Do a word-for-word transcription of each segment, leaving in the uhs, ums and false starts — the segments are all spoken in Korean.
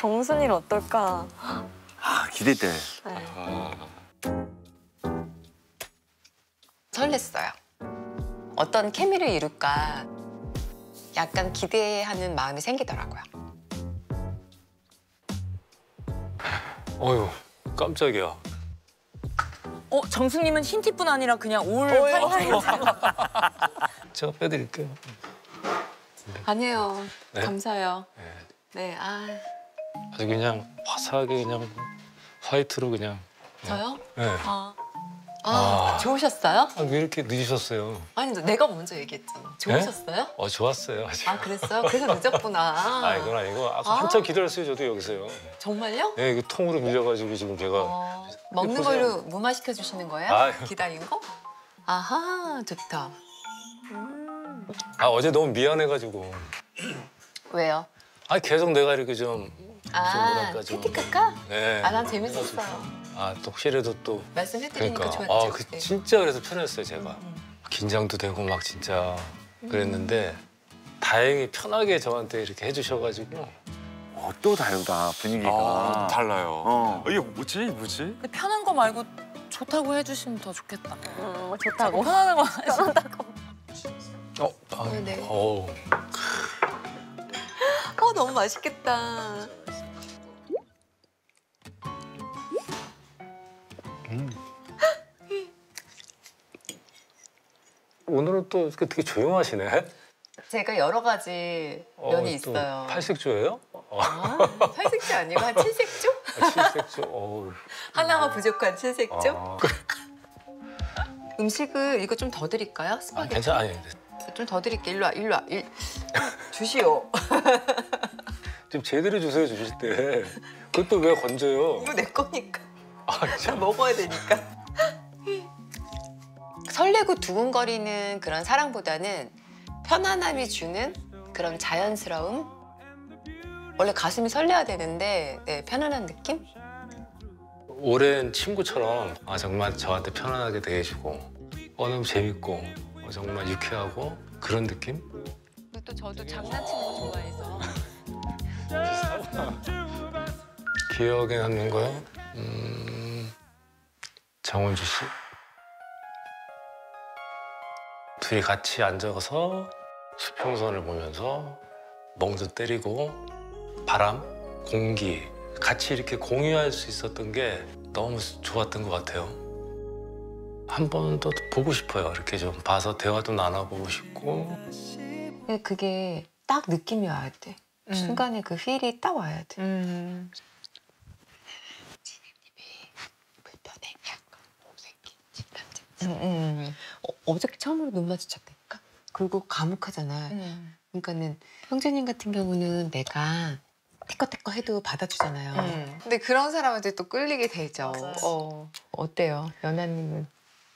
정순이는 어떨까? 아, 기대돼. 네. 아, 설렜어요. 어떤 케미를 이룰까 약간 기대하는 마음이 생기더라고요. 어휴, 깜짝이야. 어, 정수님은 흰티뿐 아니라 그냥 올 화이트로. 제가 빼드릴게요. 아니에요. 네? 감사해요. 네. 네, 아 아주 그냥 화사하게 그냥 화이트로 그냥. 저요? 네. 아, 아, 아. 좋으셨어요? 아, 왜 이렇게 늦으셨어요? 아니, 내가 먼저 얘기했잖아. 좋으셨어요? 어, 좋았어요. 아직. 아, 그랬어요? 그래서 늦었구나. 아, 이건 아니고 아, 아. 한참 기다렸어요, 저도 여기서요. 정말요? 네, 이거 통으로 밀려가지고 지금 걔가. 어, 먹는 보세요. 걸로 무마 시켜주시는 거예요? 아유. 기다린 거? 아하, 좋다. 아, 어제 너무 미안해가지고. 왜요? 아, 계속 내가 이렇게 좀. 아, 뭐랄까, 좀. 티티카카? 네. 아, 난 재밌었어요. 아, 또 혹시라도 또. 말씀해드리니까 그러니까. 좋았죠. 아, 그, 네. 진짜 그래서 편했어요, 제가. 음. 긴장도 되고 막 진짜 그랬는데 다행히 편하게 저한테 이렇게 해주셔가지고. 어, 또 다르다, 분위기가. 아, 달라요. 어. 이게 뭐지? 뭐지? 근데 편한 거 말고 좋다고 해주시면 더 좋겠다. 음, 좋다고. 편안한 거 하시면. 어, 아, 네, 네. 어우. 어, 너무 맛있겠다. 오늘은 또 이렇게 되게 조용하시네. 제가 여러 가지 면이 어, 또 있어요. 팔색조예요? 아, 팔색조 아니고 한 칠색조? 아, 칠색조. 어우. 하나가 부족한 칠색조? 아, 음식을 이거 좀 더 드릴까요? 아, 스파게티? 괜찮아. 아니, 좀 더 드릴게. 일로 와, 일로 와. 일... 주시오. 좀 제대로 주세요, 주실 때. 그것도 왜 건져요? 이거 내 거니까. 아, 나 참. 먹어야 되니까. 설레고 두근거리는 그런 사랑보다는 편안함이 주는 그런 자연스러움? 원래 가슴이 설레야 되는데 네, 편안한 느낌? 오랜 친구처럼 아, 정말 저한테 편안하게 대해주고 어, 너무 재밌고 어, 정말 유쾌하고 그런 느낌? 그리고 또 저도 장난치는 거 좋아해서 기억에 남는 거요? 음, 정은주 씨. 둘이 같이 앉아서 수평선을 보면서 멍도 때리고 바람, 공기 같이 이렇게 공유할 수 있었던 게 너무 좋았던 것 같아요. 한 번 더 보고 싶어요. 이렇게 좀 봐서 대화도 나눠보고 싶고. 근데 그게 딱 느낌이 와야 돼. 음. 순간에 그 휠이 딱 와야 돼. 음. 불편해. 약간 못생긴 집남자. 음, 음. 어, 어저께 처음으로 눈 마주쳤다니까? 그리고 과묵하잖아. 음. 그러니까는 형제님 같은 경우는 내가 태꺼태꺼 해도 받아주잖아요. 음. 근데 그런 사람한테 또 끌리게 되죠. 맞아요. 어. 어때요, 연하님은?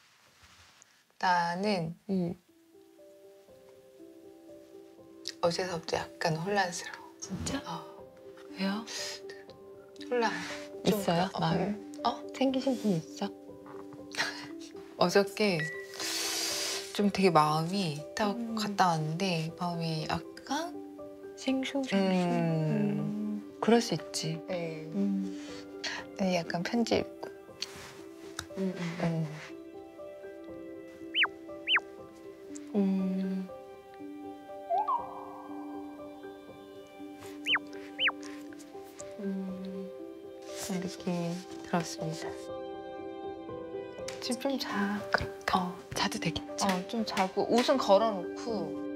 나는 음. 어제서부터 약간 혼란스러워. 진짜? 어, 왜요? 혼란. 좀 있어요? 그- 어, 마음에? 음. 어? 생기신 분 있어? 어저께 좀 되게 마음이 딱 음. 갔다 왔는데 마음이 약간 생숭생숭. 음. 그럴 수 있지. 네, 음. 약간 편지 읽고. 음. 음. 음. 음. 음. 그런 느낌이 들었습니다. 지금 좀 자. 어, 자도 되겠지. 어, 좀 자고 옷은 걸어놓고.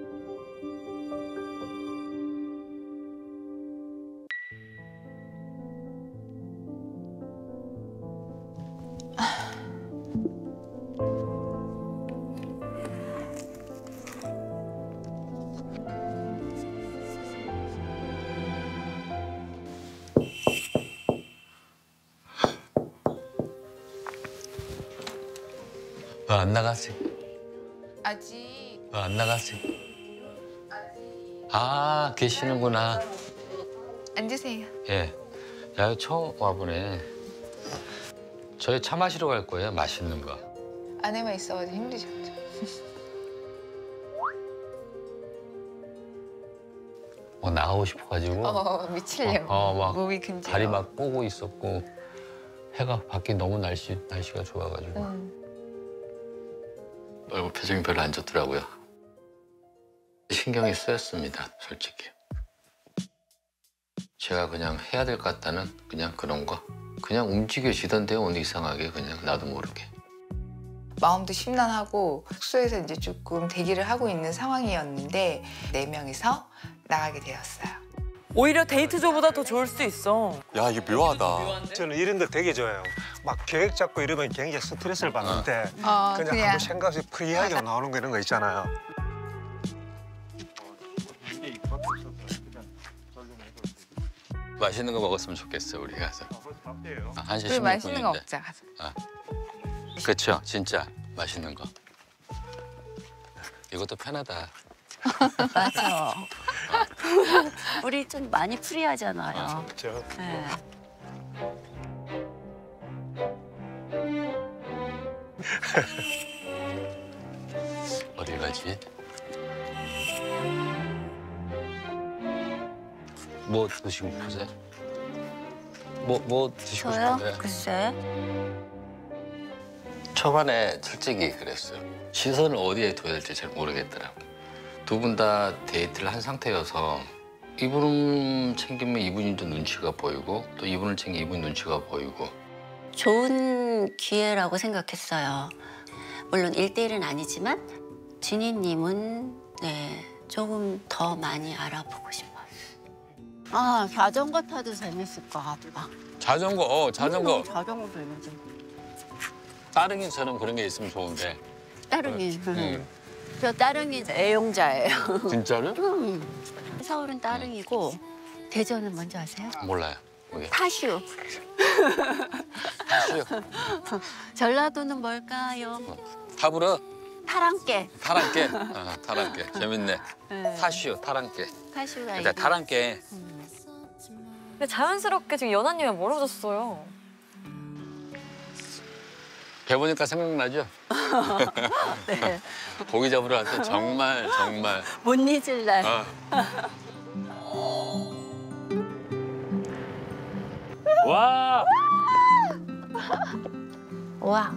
왜 안 나가지? 아직. 왜 안 나가지? 아, 계시는구나. 앉으세요. 예. 야, 이거 처음 와보네. 저희 차 마시러 갈 거예요, 맛있는 거. 안에만 있어가지고 힘드셨죠. 뭐 나가고 싶어가지고 어, 미치려고. 어, 막 몸이 근질어. 다리 막 꼬고 있었고 해가 밖에 너무 날씨 날씨가 좋아가지고 응. 얼굴 표정이 별로 안 좋더라고요. 신경이 쓰였습니다, 솔직히. 제가 그냥 해야 될 것 같다는 그냥 그런 거. 그냥 움직여지던데요, 오늘 이상하게 그냥 나도 모르게. 마음도 심란하고 숙소에서 이제 조금 대기를 하고 있는 상황이었는데 네 명이서 나가게 되었어요. 오히려 데이트조보다 더 좋을 수 있어. 야 이게 묘하다. 저는 이런 데 되게 좋아해요. 막 계획 잡고 이러면 굉장히 스트레스를 받는데 어, 그냥, 그냥 아무 생각 없이 프리하게 나오는 거 이런 거 있잖아요. 맛있는 거 먹었으면 좋겠어, 우리 가서. 아, 한 시 그래 십육 맛있는 거 분인데. 먹자 가서. 그렇죠, 진짜 맛있는 거. 이것도 편하다. 맞아. 우리 좀 많이 프리하잖아요. 그렇죠. 네. 어딜 가지? 뭐 드시고 싶으세요? 뭐, 뭐 드시고 저요? 싶으세요? 글쎄. 초반에 솔직히 그랬어요. 시선을 어디에 둬야 될지 잘 모르겠더라고요. 두 분 다 데이트를 한 상태여서 이분 챙기면 이분이 좀 눈치가 보이고 또 이분을 챙기면 이분 눈치가 보이고 좋은 기회라고 생각했어요. 물론 일 대일은 아니지만 진희님은 네, 조금 더 많이 알아보고 싶어요. 아, 자전거 타도 재밌을 것 같다. 자전거, 어, 자전거. 음, 자전거 재밌지. 따릉이처럼 그런 게 있으면 좋은데. 따릉이. 응. 저 따릉이 애용자예요. 진짜로? 음. 서울은 따릉이고 대전은 뭔지 아세요? 몰라요. 뭐게? 타슈. 타슈. 전라도는 뭘까요? 타브르. 타랑깨. 타랑깨. 아, 타랑깨. 재밌네. 네. 타슈, 타랑깨. 타슈가 일단 있고. 타랑깨. 근데 자연스럽게 지금 연하님이 멀어졌어요. 배보니까 생각나죠? 네. 고기 잡으러 갈 때 정말 정말 못 잊을 날. 어. 와! 와.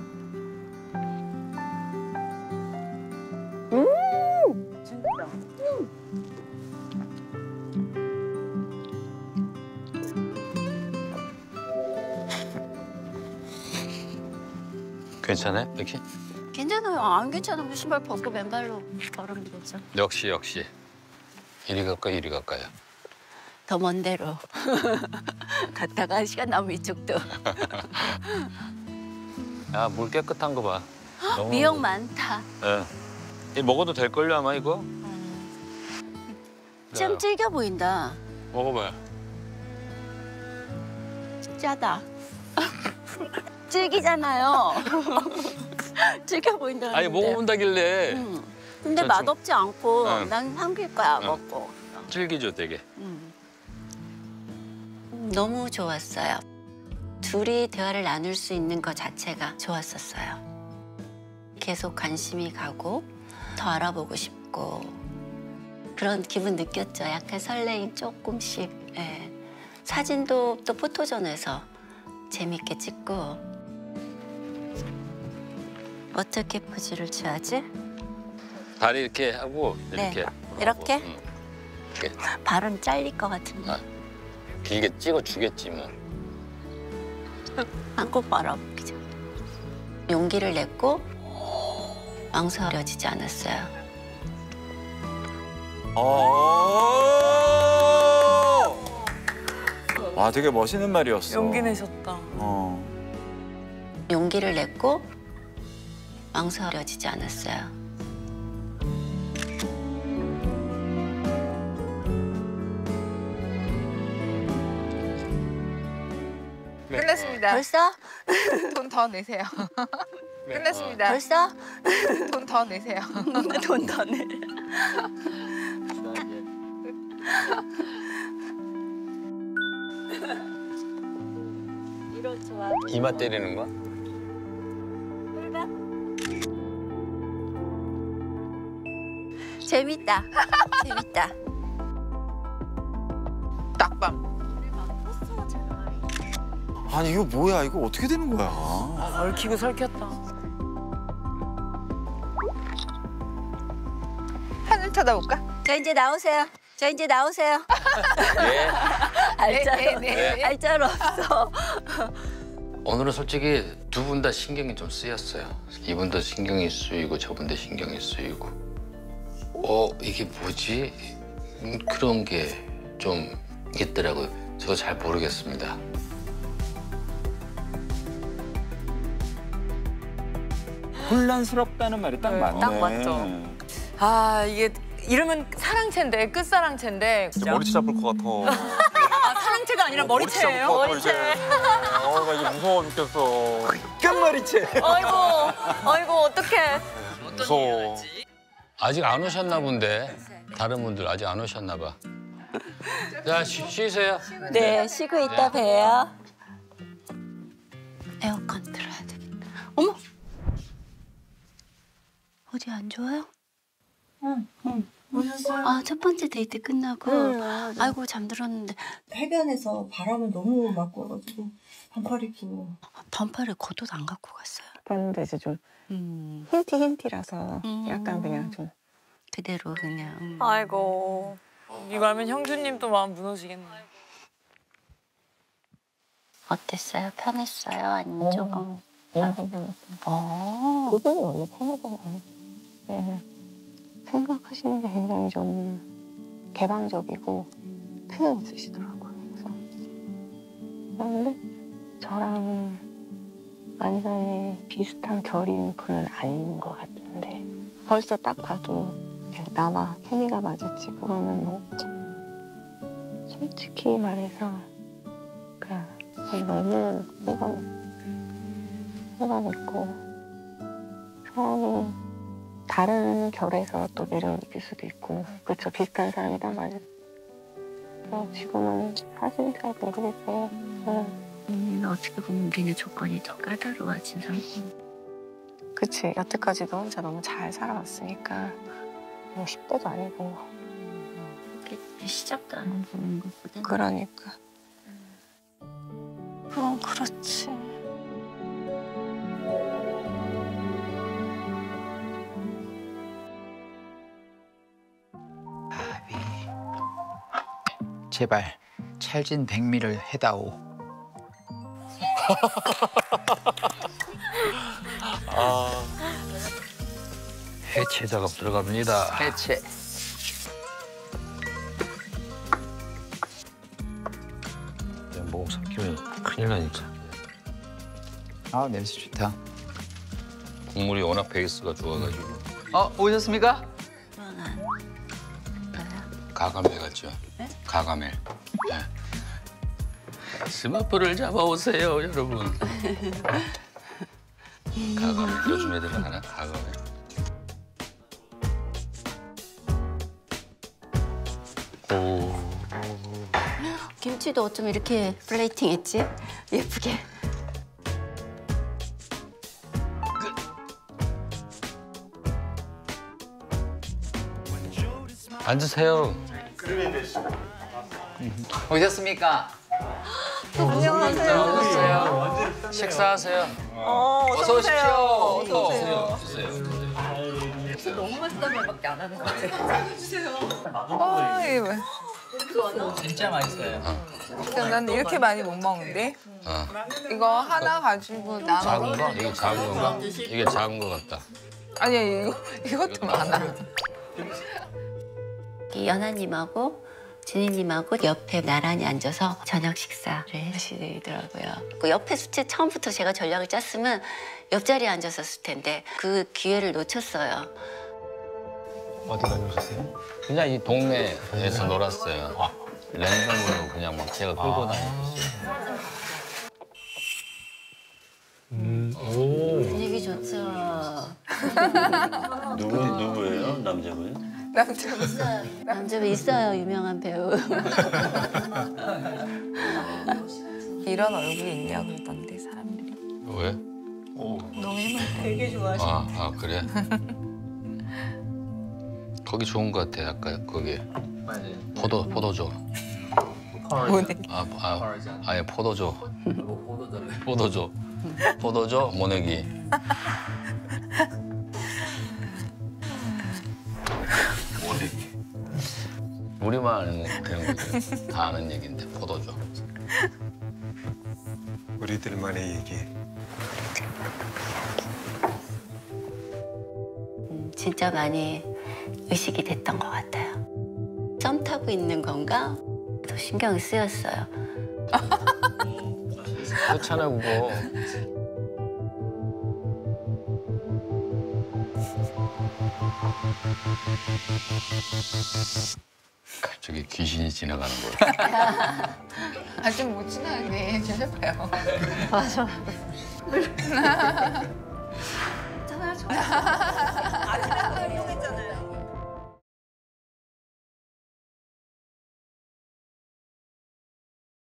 괜찮아요, 역시? 괜찮아요. 안 괜찮으면 신발 벗고 맨발로 걸으면 되죠. 역시 역시. 이리 갈까요, 이리 갈까요? 더 먼 데로 갔다가 시간 남으면 이쪽도. 야, 물 깨끗한 거 봐. 너무- 미역 많다. 예. 이 먹어도 될 걸요 아마 이거? 좀 질겨 보인다. 먹어봐요. 짜다. 질기잖아요. 질겨 보인다. 아니 먹어본다길래 응. 근데 전 좀- 맛없지 않고 응. 난 삼킬 거야 응. 먹고. 질기죠 되게. 음. 너무 좋았어요. 둘이 대화를 나눌 수 있는 것 자체가 좋았었어요. 계속 관심이 가고 더 알아보고 싶고 그런 기분 느꼈죠. 약간 설레임 조금씩. 예. 사진도 또 포토존에서 재밌게 찍고 어떻게 포즈를 취하지? 다리 이렇게 하고 네. 이렇게. 이렇게? 응. 이렇게 발은 잘릴 것 같은데. 아. 길게 찍어 주겠지 뭐. 안고 바라보기 전 용기를 냈고 망설여지지 않았어요. 아, 되게 멋있는 말이었어. 용기 내셨다. 어. 용기를 냈고 망설여지지 않았어요. 끝났습니다. 벌써? 돈 더 내세요. 끝났습니다. 벌써? 돈 더 내세요. 돈 더 내. 이런 좋아. 이마 때리는 거야? 재밌다. 재밌다. 아니 이거 뭐야? 이거 어떻게 되는 거야? 얽히고 설켰다. 하늘 쳐다볼까? 저 이제 나오세요. 저 이제 나오세요. 예. 알짤, 네, 네, 네. 알짤 없어. 오늘은 솔직히 두 분 다 신경이 좀 쓰였어요. 이분도 신경이 쓰이고 저분도 신경이 쓰이고. 어 이게 뭐지? 음, 그런 게 좀 있더라고요. 저도 잘 모르겠습니다. 혼란스럽다는 말이 딱 네, 맞네. 딱 맞죠. 아 이게 이러면 사랑채인데 끝사랑채인데. 이제 머리채 잡을 것 같아. 아 사랑채가 아니라 머리채예요? 머리채. 어, 나 이제 무서워 죽겠어. 끝머리채. 아이고 아이고 어떡해. 무서워. 아직 안 오셨나 본데 다른 분들 아직 안 오셨나 봐. 자 쉬, 쉬세요. 네, 쉬고 있다 봬요. 에어컨 틀어야 되겠다. 어머! 어디 안 좋아요? 응, 응. 오셨어요? 아, 첫 번째 데이트 끝나고. 응, 아이고, 잠들었는데. 해변에서 바람을 너무 맞고 와가지고 반팔 입고. 반팔에 겉옷 안 갖고 갔어요. 봤는데 이제 좀 음. 흰티 흰티라서 음. 약간 그냥 좀. 그대로 그냥. 음. 아이고 이거 하면 형주님도 마음 무너지겠네. 어땠어요? 편했어요? 아니면 조금? 너무 괜찮았어요. 어. 그분이 원래 편하잖아요. 네. 생각하시는 게 굉장히 좀 개방적이고 표현 있으시더라고요. 그래서 그런데 저랑 완전히 비슷한 결인 분은 아닌 것 같은데 벌써 딱 봐도 나와 케미가 맞을지 그거는 뭐 솔직히 말해서 그냥 너무 호감, 호감 있고 처음이 다른 결에서 또 매력을 느낄 수도 있고 그렇죠. 비슷한 사람이 딱 맞을 그래서 지금은 사실 잘 모르겠어요. 음, 어떻게 보면 우리는 조건이 더 까다로워진 상태. 그치. 여태까지도 혼자 너무 잘 살아왔으니까 뭐 십 대도 아니고 그렇게 시작도 안 해보는 것보다. 그러니까 그럼 그렇지. 아비 제발 찰진 백미를 해다오. 아. 해체 작업 들어갑니다. 해체. 목삼키면 큰일 나니까. 아 냄새 좋다. 국물이 워낙 베이스가 좋아가지고 어 오셨습니까? 가가멜 같죠? 가가멜. 네. 스마프를 잡아오세요, 여러분. 가가멜. 요즘 애들은 하나 가가멜. 오. 김치도 어쩜 이렇게 플레이팅했지? 예쁘게. 앉으세요. 오셨습니까? 안녕하세요. 식사하세요. 어, 어서 오십시오. 어서 오세요. 주세요. 너무 맛있다는 말밖에 안 하는 것 같아요. 어, 이거 진짜 맛있어요. 일단 난 이렇게 많이 못 먹는데 어. 이거 하나 가지고 남아. 작은 거? 이게 작은 건가? 이게 작은 거 같다. 아니야 이거 이것도 많아. 연하님하고 진희님하고 옆에 나란히 앉아서 저녁 식사를 하시더라고요. 그 옆에 수채 처음부터 제가 전략을 짰으면 옆자리에 앉았었을 텐데 그 기회를 놓쳤어요. 어디 다녀오셨어요? 그냥 이 동네에서 놀았어요. 랜덤으로 그냥 막 제가 끌고 다녔어요. 음, 오. 분위기 좋죠. 누구 누구예요? 남자분? 남자 남자분 있어요, 유명한 배우. 이런 얼굴이 있냐 그러던데 사람들이. 왜? 오. 너무 해맑다. 되게 좋아하시네. 아, 아 그래? 거기 좋은 것 같아. 아까 거기 포도 포도주. 뭐네? 아, 아 아예 포도주. 포도죠. 포도죠, 모내기. 모내기. 우리만 아는 그런 거죠. 다 아는 얘기인데 포도죠. 우리들만의 얘기. 음, 진짜 많이 의식이 됐던 것 같아요. 썸 타고 있는 건가? 더 신경이 쓰였어요. 그렇잖아 그거. 갑자기 귀신이 지나가는 거야. 아직 못 지나가네. 좀 해봐요. 맞아. 괜찮아, 좋아.